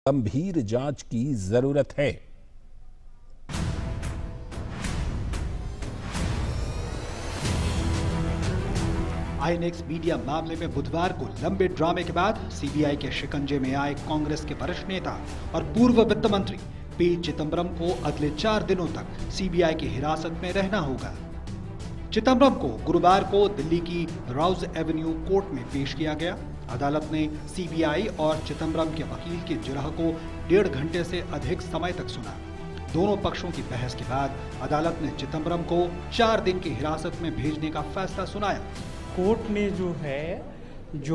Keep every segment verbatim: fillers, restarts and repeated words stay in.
गंभीर जांच की जरूरत है। आईएनएक्स मीडिया मामले में बुधवार को लंबे ड्रामे के बाद सीबीआई के शिकंजे में आए कांग्रेस के वरिष्ठ नेता और पूर्व वित्त मंत्री पी चिदंबरम को अगले चार दिनों तक सीबीआई की हिरासत में रहना होगा। चिदंबरम को गुरुवार को दिल्ली की राउज एवेन्यू कोर्ट में पेश किया गया। अदालत ने सीबीआई और चिदंबरम के वकील की जिरह को डेढ़ घंटे से अधिक समय तक सुना। दोनों पक्षों की बहस के बाद अदालत ने चिदंबरम को चार दिन की हिरासत में भेजने का फैसला सुनाया। कोर्ट ने जो है जो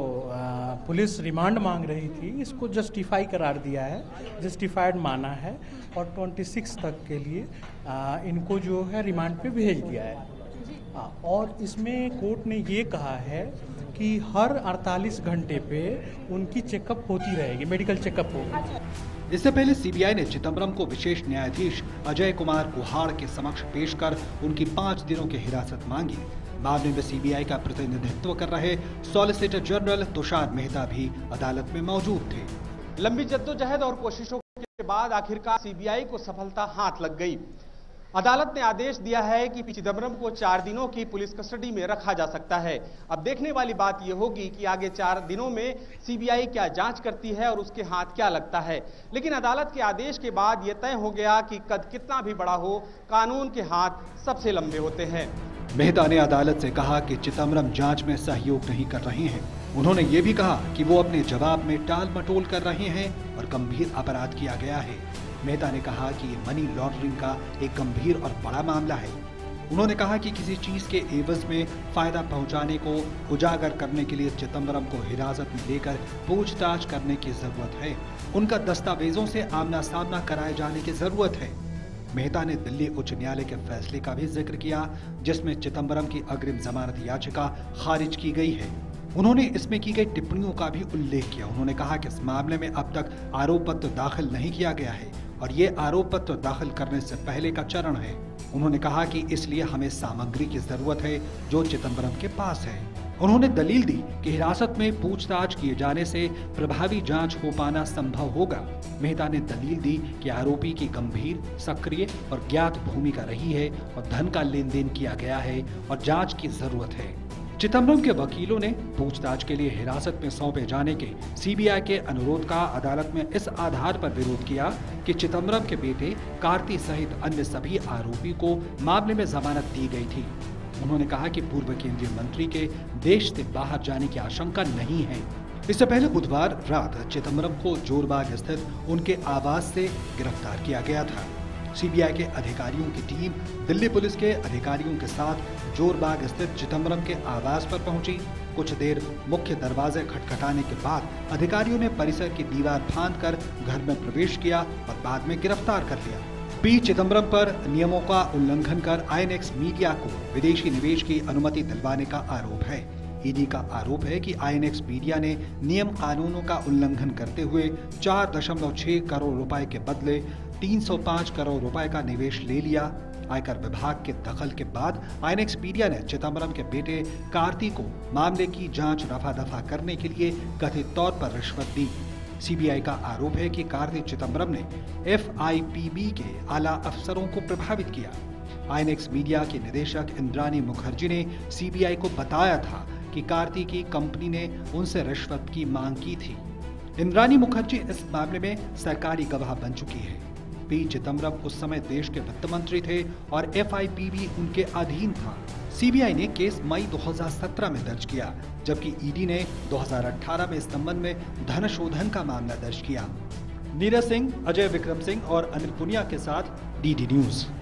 आ, पुलिस रिमांड मांग रही थी इसको जस्टिफाई करार दिया है, जस्टिफाइड माना है और छब्बीस तक के लिए आ, इनको जो है रिमांड पे भेज दिया है। आ, और इसमें कोर्ट ने ये कहा है कि हर अड़तालीस घंटे पे उनकी चेकअप होती रहेगी, मेडिकल चेकअप होगी। इससे पहले सीबीआई ने चिदंबरम को विशेष न्यायाधीश अजय कुमार कुहाड़ के समक्ष पेश कर उनकी पाँच दिनों की हिरासत मांगी। मामले में सीबीआई का प्रतिनिधित्व कर रहे सॉलिसिटर जनरल तुषार मेहता भी अदालत में मौजूद थे। लंबी जद्दोजहद और कोशिशों के बाद आखिरकार सीबीआई को सफलता हाथ लग गई। अदालत ने आदेश दिया है कि चिदंबरम को चार दिनों की पुलिस कस्टडी में रखा जा सकता है। अब देखने वाली बात यह होगी कि आगे चार दिनों में सीबीआई क्या जांच करती है और उसके हाथ क्या लगता है। लेकिन अदालत के आदेश के बाद यह तय हो गया कि कद कितना भी बड़ा हो, कानून के हाथ सबसे लंबे होते हैं। मेहता ने अदालत से कहा कि चिदंबरम जांच में सहयोग नहीं कर रहे हैं। उन्होंने ये भी कहा कि वो अपने जवाब में टाल मटोल कर रहे हैं और गंभीर अपराध किया गया है। मेहता ने कहा कि ये मनी लॉन्ड्रिंग का एक गंभीर और बड़ा मामला है। उन्होंने कहा कि किसी चीज के एवज में फायदा पहुंचाने को उजागर करने के लिए चिदंबरम को हिरासत में लेकर पूछताछ करने की जरूरत है। उनका दस्तावेजों से आमना सामना कराए जाने की जरूरत है। मेहता ने दिल्ली उच्च न्यायालय के फैसले का भी जिक्र किया जिसमें चिदंबरम की अग्रिम जमानत याचिका खारिज की गई है। उन्होंने इसमें की गई टिप्पणियों का भी उल्लेख किया। उन्होंने कहा कि इस मामले में अब तक आरोप पत्र दाखिल नहीं किया गया है और ये आरोप पत्र दाखिल करने से पहले का चरण है। उन्होंने कहा कि इसलिए हमें सामग्री की जरूरत है जो चिदंबरम के पास है। उन्होंने दलील दी कि हिरासत में पूछताछ किए जाने से प्रभावी जांच हो पाना संभव होगा। मेहता ने दलील दी कि आरोपी की गंभीर, सक्रिय और ज्ञात भूमिका रही है और धन का लेन देन किया गया है और जांच की जरूरत है। चिदंबरम के वकीलों ने पूछताछ के लिए हिरासत में सौंपे जाने के सीबीआई के अनुरोध का अदालत में इस आधार पर विरोध किया कि चिदंबरम के बेटे कार्ति सहित अन्य सभी आरोपी को मामले में जमानत दी गई थी। उन्होंने कहा कि पूर्व केंद्रीय मंत्री के देश से बाहर जाने की आशंका नहीं है। इससे पहले बुधवार रात चिदंबरम को जोरबाग स्थित उनके आवास से गिरफ्तार किया गया था। सीबीआई के अधिकारियों की टीम दिल्ली पुलिस के अधिकारियों के साथ जोरबाग स्थित चिदंबरम के आवास पर पहुंची। कुछ देर मुख्य दरवाजे खटखटाने के बाद अधिकारियों ने परिसर की दीवार फांदकर घर में प्रवेश किया और बाद में गिरफ्तार कर लिया। पी चिदंबरम पर नियमों का उल्लंघन कर आईएनएक्स मीडिया को विदेशी निवेश की अनुमति दिलवाने का आरोप है। ईडी का आरोप है कि आईएनएक्स मीडिया ने नियम कानूनों का उल्लंघन करते हुए चार दशमलव छह करोड़ रुपए के बदले तीन सौ पाँच करोड़ रुपए का निवेश ले लिया। आयकर विभाग के दखल के बाद आईएनएक्स मीडिया ने चिदंबरम के बेटे कार्ति को मामले की जांच रफा दफा करने के लिए कथित तौर पर रिश्वत दी। सीबीआई का आरोप है कि कार्ति चिदंबरम ने एफआईपीबी के आला अफसरों को प्रभावित किया। आईएनएक्स मीडिया के निदेशक इंद्रानी मुखर्जी ने सीबीआई को बताया था कि कार्ति की कंपनी ने उनसे रिश्वत की मांग की थी। इंद्रानी मुखर्जी इस मामले में सरकारी गवाह बन चुकी है। पी चिदंबरम उस समय देश के वित्त मंत्री थे और एफआईपीबी उनके अधीन था। सीबीआई ने केस मई दो हज़ार सत्रह में दर्ज किया, जबकि ईडी ने दो हज़ार अठारह में इस संबंध में धन शोधन का मामला दर्ज किया। नीरज सिंह, अजय विक्रम सिंह और अनिल पुनिया के साथ डीडी न्यूज।